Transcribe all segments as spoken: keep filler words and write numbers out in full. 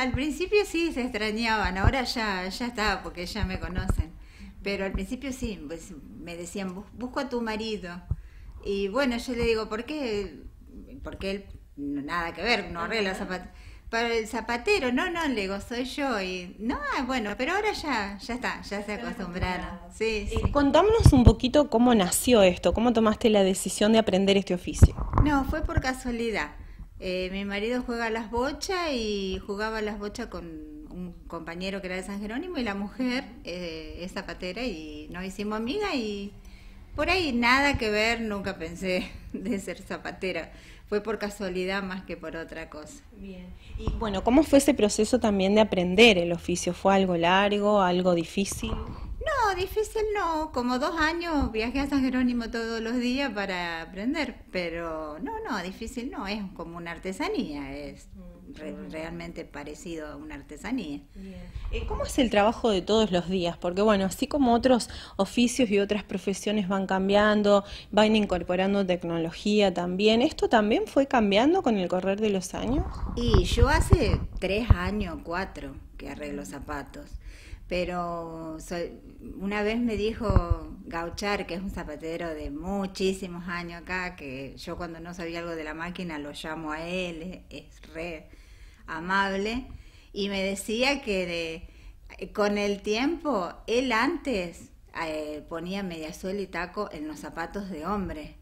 Al principio sí se extrañaban, ahora ya, ya está, porque ya me conocen. Pero al principio sí, pues me decían, "Bus- busco a tu marido". Y bueno, yo le digo, ¿por qué? Porque él, no, nada que ver, no arregla zapatos. Para el zapatero, no, no, le digo, soy yo. Y no, ah, bueno, pero ahora ya, ya está, ya se acostumbraron. Sí, sí. Eh, contámonos un poquito cómo nació esto, cómo tomaste la decisión de aprender este oficio. No, fue por casualidad. Eh, mi marido juega a las bochas y jugaba a las bochas con un compañero que era de San Jerónimo y la mujer eh, es zapatera y nos hicimos amigas y por ahí nada que ver, nunca pensé de ser zapatera. Fue por casualidad más que por otra cosa. Bien. Y bueno, ¿cómo fue ese proceso también de aprender el oficio? ¿Fue algo largo, algo difícil? No, difícil no, como dos años viajé a San Jerónimo todos los días para aprender, pero no, no, difícil no, es como una artesanía, es re- realmente parecido a una artesanía. Bien. Eh, ¿Cómo es el trabajo de todos los días? Porque bueno, así como otros oficios y otras profesiones van cambiando, van incorporando tecnología también, ¿esto también fue cambiando con el correr de los años? Y yo hace tres años, cuatro, que arreglo zapatos. Pero soy- una vez me dijo Gauchar, que es un zapatero de muchísimos años acá, que yo cuando no sabía algo de la máquina lo llamo a él, es, es re amable, y me decía que de- con el tiempo, él antes eh, ponía mediasuela y taco en los zapatos de hombre.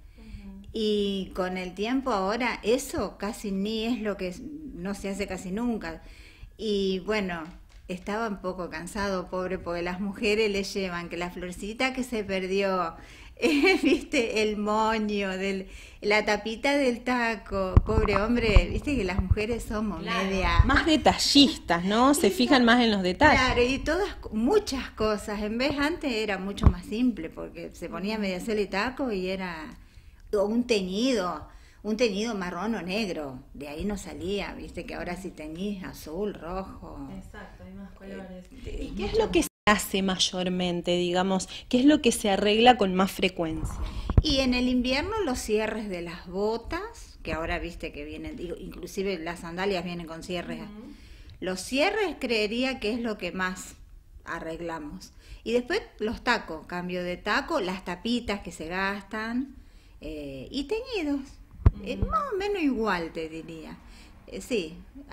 Y con el tiempo ahora eso casi ni es lo que es- no se hace casi nunca. Y bueno, estaba un poco cansado, pobre, porque las mujeres le llevan que la florcita que se perdió, eh, viste, el moño, del, la tapita del taco, pobre hombre, viste que las mujeres somos media... Más detallistas, ¿no? Se fijan más en los detalles. Claro, y todas, muchas cosas. En vez antes era mucho más simple, porque se ponía mediasuela y taco y era o un teñido, un teñido marrón o negro. De ahí no salía, viste que ahora si teñís azul, rojo. Exacto, hay más colores. eh, ¿Y qué es lo que se hace mayormente, digamos? ¿Qué es lo que se arregla con más frecuencia? Y en el invierno los cierres de las botas, que ahora viste que vienen, digo, inclusive las sandalias vienen con cierres. Los cierres creería que es lo que más arreglamos. Y después los tacos, cambio de taco, las tapitas que se gastan eh, y teñidos. Eh, más o menos igual te diría. Eh, sí,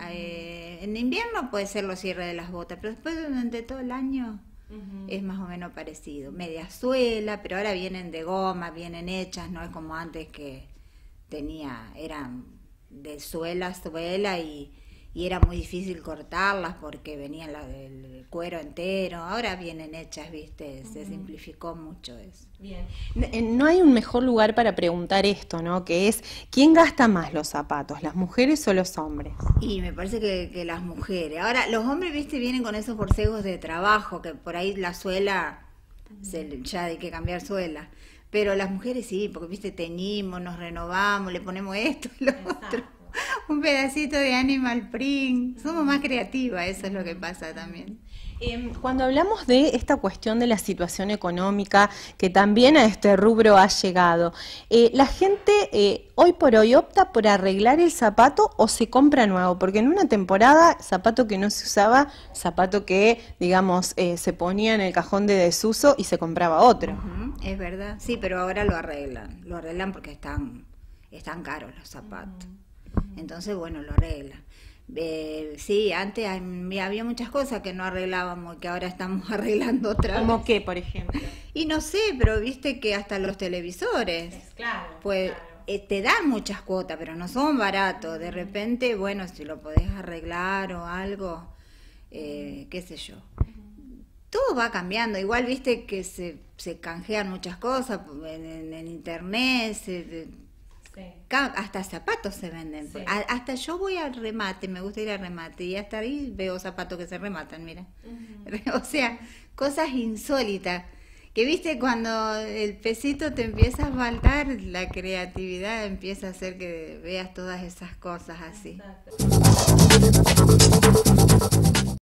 eh, en invierno puede ser los cierres de las botas, pero después durante todo el año es más o menos parecido. Media suela, pero ahora vienen de goma, vienen hechas, no es como antes que tenía, eran de suela a suela y, y era muy difícil cortarlas porque venían la del cuero entero. Ahora vienen hechas, viste, se simplificó mucho eso. Bien. Eh, No hay un mejor lugar para preguntar esto, ¿no? Que es, ¿quién gasta más los zapatos, las mujeres o los hombres? Y me parece que, que las mujeres. Ahora, los hombres, viste, vienen con esos borcegos de trabajo, que por ahí la suela, se, ya hay que cambiar suela. Pero las mujeres sí, porque, viste, teñimos, nos renovamos, le ponemos esto, lo otro. Un pedacito de animal print. Somos más creativas, eso es lo que pasa también. Eh, cuando hablamos de esta cuestión de la situación económica que también a este rubro ha llegado, eh, ¿la gente eh, hoy por hoy opta por arreglar el zapato o se compra nuevo? Porque en una temporada, zapato que no se usaba, zapato que, digamos, eh, se ponía en el cajón de desuso y se compraba otro. Ujú, es verdad. Sí, pero ahora lo arreglan. Lo arreglan porque están, están caros los zapatos. Entonces, bueno, lo arreglan. Eh, sí, antes hay- había muchas cosas que no arreglábamos y que ahora estamos arreglando otra vez. ¿Cómo qué, por ejemplo? Y no sé, pero viste que hasta los televisores, Claro, pues eh, te dan muchas cuotas, pero no son baratos. De repente, bueno, si lo podés arreglar o algo, eh, qué sé yo. Todo va cambiando. Igual viste que se, se canjean muchas cosas en, en- en internet, se- Ca- hasta zapatos se venden. Sí. A- hasta yo voy al remate, me gusta ir al remate y hasta ahí veo zapatos que se rematan, mira. O sea, cosas insólitas. Que viste cuando el pesito te empieza a faltar, la creatividad empieza a hacer que veas todas esas cosas así. Exacto.